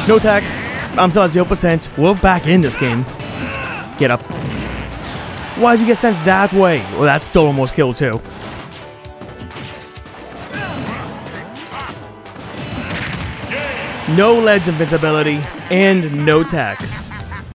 No tax. I'm still at 0%. We're back in this game. Get up. Why'd you get sent that way? Well, that's still almost killed too. No ledge invincibility and no tax.